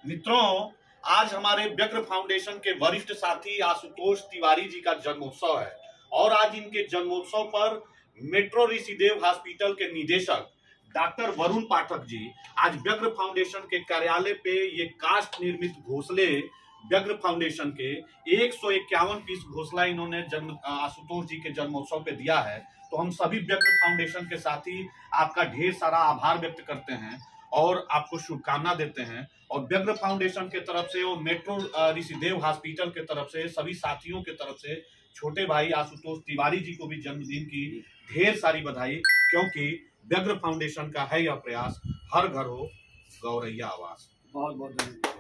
मित्रों, आज हमारे व्यग्र फाउंडेशन के वरिष्ठ साथी आशुतोष तिवारी जी का जन्मोत्सव है और आज इनके जन्मोत्सव पर मेट्रो ऋषिदेव हॉस्पिटल के निदेशक डॉक्टर वरुण पाठक जी आज व्यग्र फाउंडेशन के कार्यालय पे ये काष्ठ निर्मित घोंसले व्यग्र फाउंडेशन के 151 पीस घोंसला इन्होंने आशुतोष जी के जन्मोत्सव पे दिया है। तो हम सभी व्यग्र फाउंडेशन के साथी आपका ढेर सारा आभार व्यक्त करते हैं और आपको शुभकामना देते हैं। और व्यग्र फाउंडेशन के तरफ से और मेट्रो ऋषिदेव हॉस्पिटल के तरफ से सभी साथियों के तरफ से छोटे भाई आशुतोष तिवारी जी को भी जन्मदिन की ढेर सारी बधाई, क्योंकि व्यग्र फाउंडेशन का है यह प्रयास हर घर हो गौरैया आवास। बहुत बहुत धन्यवाद।